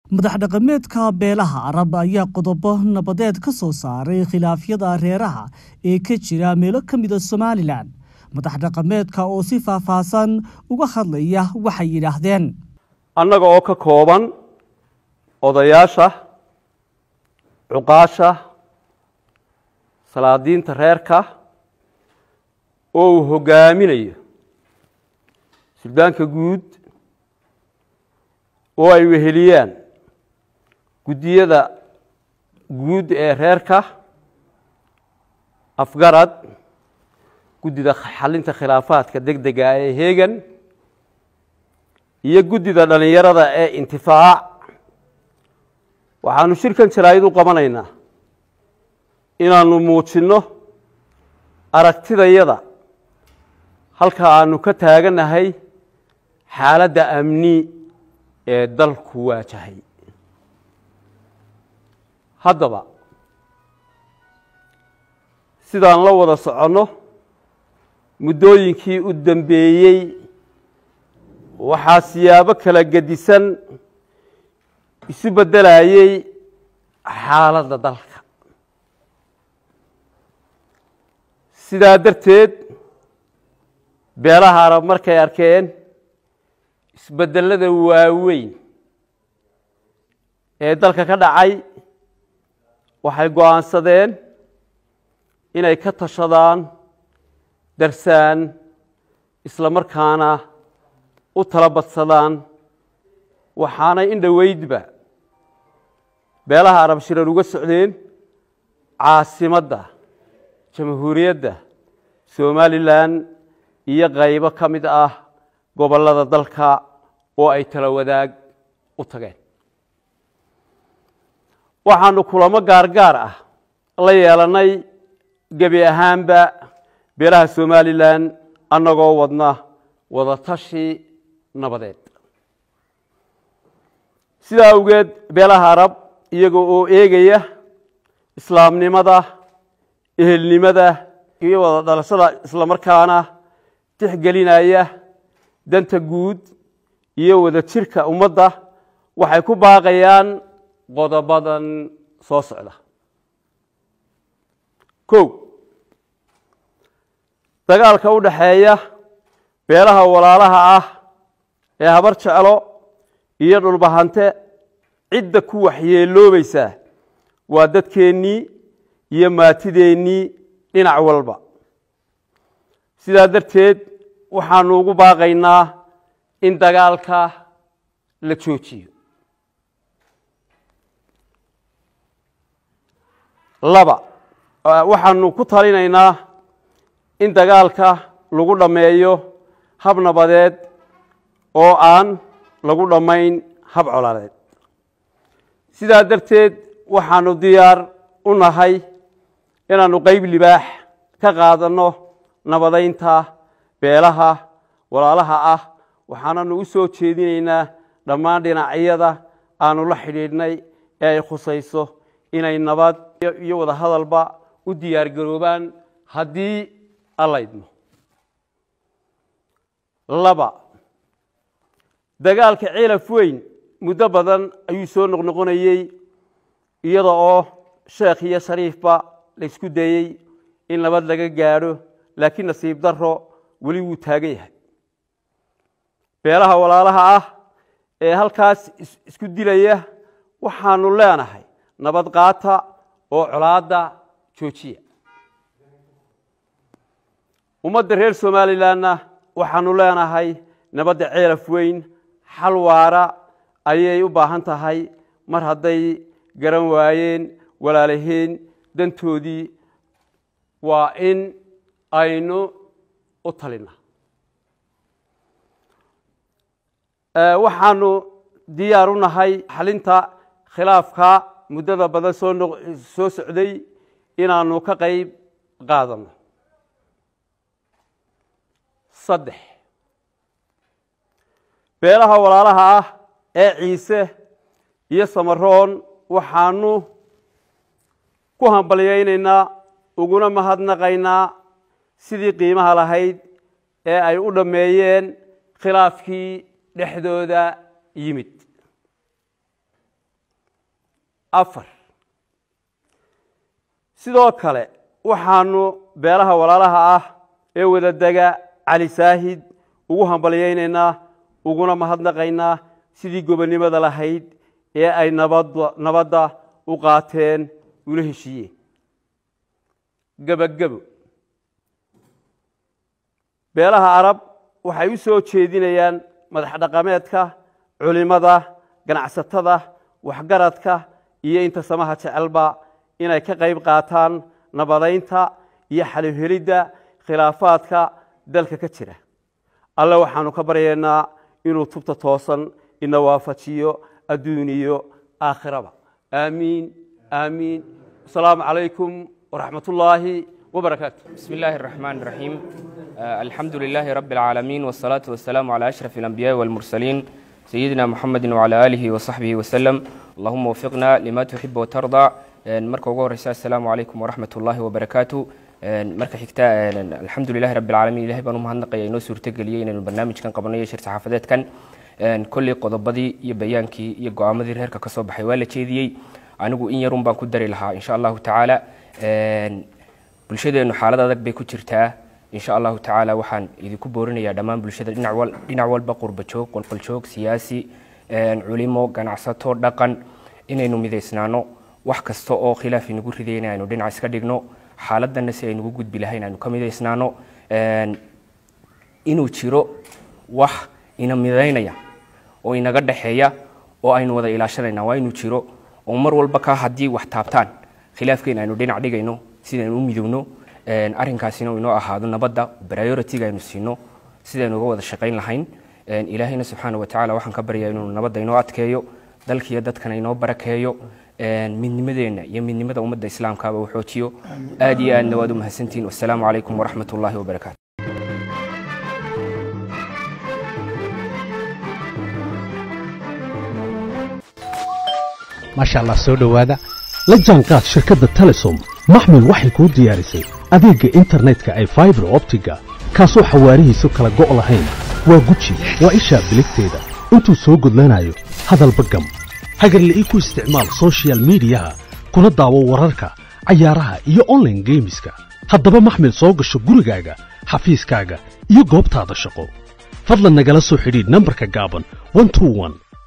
madax dhaqameedka beelaha Arab ayaa qodobo nabadeed ka soo saaray khilaafyada reeraha ee ka jira meelo ka mid ah Somaliland. madax dhaqameedka oo si faahfaahsan uga hadlaya waxay yiraahdeen annaga oo ka kooban odayaasha cuqaasha salaadiinta reerka oo uu hogaaminayo suldaanka guud oo ay weheliyaan gudiyada guud ee reerka afgarad gudida xalinta khilaafaadka degdega ah ee heegan iyo gudida dhalinyarada ee intifaac waxaanu shirkan jaraa'id u qabanaynaa inaanu muujino aragtidayada halka aanu ka taaganahay xaaladda amni ee dalku waajahay. haddaba sidaan la wada soconno muddooyinkii u dambeeyey waxaa siyaabo kala gedisan isu beddelayay xaaladda dalka. sidaa darteed beelaha Arab markay arkeen isbeddelada waaweyn ee dalka ka dhacay waxay go'aansadeen inay ka tashadaan darsaan isla markaana u tala badsadaan waxaanay indhoweydba beelaha Arab shirar uga socdeen caasimadda jamhuuriyadda Somaliland iyo qaybo ka mid ah gobollada dalka oo ay tala wadaag u tageen. waxaanu kulamo gaargaar ah la yeelanay gebi ahaanba beelaha Somaliland annagoo wadna wada tashi nabadeed. sidaa awgeed beelaha Arab iyaga oo eegaya islaamnimada ehelnimada iyo wada dhalashada isla markaana tixgelinaya danta guud iyo wada jirka ummadda waxay ku baaqayaan qodobadan soo socda. kow dagaalka u dhaxeeya beelaha walaalaha ah ee habar jeclo iyo dhulbahante cidda ku waxyeeloobaysa waa dadkeennii iyo maatideennii dhinac walba. sidaa darteed waxaanu ugu baaqaynaa in dagaalka la joojiyo. laba waxaanu ku talinaynaa in dagaalka lagu dhammeeyo hab nabadeed oo aan lagu dhammayn hab colaadeed. sidaa darteed waxaanu diyaar u nahay inaanu qayb libaax ka qaadanno nabadaynta beelaha walaalaha ah waxaananu u soo jeedinaynaa dhammaan dhinacyada aanu la xidhiidhnay ee ay khusayso inay nabad iyo wada hadalba u diyaar garoobaan haddii alla idmo. laba dagaalka ceelaf weyn muddo badan ayuu soo noqnoqonayey iyada oo sheekh iyo shariifba la isku dayey in nabad laga gaadho laakiin nasiib darro weli wuu taagan yahay. beelaha walaalaha ah ee halkaas isku dilaya waxaanu leenahay nabad qaata oo colaadda joojiya. ummadda reer Somalilandna waxaanu leenahay nabadda ceelaf weyn xal waara ayay u baahan tahay mar hadday garan waayeen walaalaheen dantoodii waa in aynu u talinaa. waxaanu diyaar u nahay xalinta khilaafka muddada badan soo socday inaanu ka qayb qaadano. saddex beelaha walaalaha ah ee ciise iyo samaroon waxaanu ku hambalyaynaynaa uguna mahadnaqaynaa sidii qiimaha lahayd ee ay u dhammeeyeen khilaafkii dhexdooda yimid. 4 sidoo kale waxaanu beelaha walaalaha ah ee wadadaga cali saahid ugu hambalyeynaa uguna mahadnaqaynaa sidii gobonimada lahayd ee ay nabadda u qaateen una heshiiyeen gabagabo beelaha arab waxay u soo jeedinayaan madax dhaqameedka culimada ganacsatada waxgaradka iyo inta samaha jecelba inay ka qayb qaataan nabadeynta iyo xal helidda khilaafaadka dalka ka jira alla waxaanu ka baryaynaa inuu tubta toosan ina waafajiyo adduuniyo aakhiraba aamiin aamiin assalaamu calaykum waraxmatullaahi وبركاته بسم الله الرحمن الرحيم الحمد لله رب العالمين والصلاة والسلام على أشرف الأنبياء والمرسلين سيدنا محمد وعلى آله وصحبه وسلم اللهم وفقنا لما تحب وترضى مركو غور السلام عليكم ورحمة الله وبركاته مركا حكتا الحمد لله رب العالمين إلهي بانو مهنقيا إنو سورتقليين إنو البرنامج كان قبلنا يشير صحافات كان كل قضبضي يبيانكي يقو عمدير هيركا كصوب حيوالة شيدي عنقو إن يرون بان كدري لها إن شاء الله تعالى bulshadeenu xaalad adag bay ku jirtaa insha Allah taala waxaan idinku boorinayaa dhamaan bulshada dhinac walba qurba joog qolqol joog siyaasi culimo ganacsato dhaqan inaynu mideysnaano wax kasta oo khilaaf inagu ridayna aynu dhinac iska dhigno xaaladana si aynu ugu gudbi lahayn aynu ka mideysnaano inuu jiro wax ina mideynaya oo inaga dhaxeeya oo aynu wada ilaashanayna waa inuu jiro oo mar walba ka hadii wax taabtaan khilaafkeena aynu dhinac dhigayno sidaan u midowno arrinkaasina inoo ahaado nabadda priority-ga aynu siino sidaan uga wada shaqayn lahayn ilaahayna subxaanahu wa tacaala waxaan ka baryaa inuu nabadda inoo adkeeyo dalkiiyo dadkana inoo barakeeyo midnimadeena iyo midnimada ummadda islaamkaaba uu xoojiyo aad iyo aadna waad u mahadsantihiin wassalaamu calaykum waraxmatullaahi wabarakaatu maasha allah soo dhowaada la jaanqaad shirkadda telesom maxmil waxay kuu diyaarisay adeegga internetka ay fiber optiga kaasoo xawaarihiisu kala go' lahayn waa guji waa ishaa biligteeda intuu soo gudlanayo hadalba gam hagarle ii ku isticmaal social mediyaha kuna daawo wararka cayaaraha iyo online gameska haddaba maxmil soo gasho gurigaaga xafiiskaaga iyo goobtaada shaqo fadlan nagala soo xidhiidh nambarka gaaban 121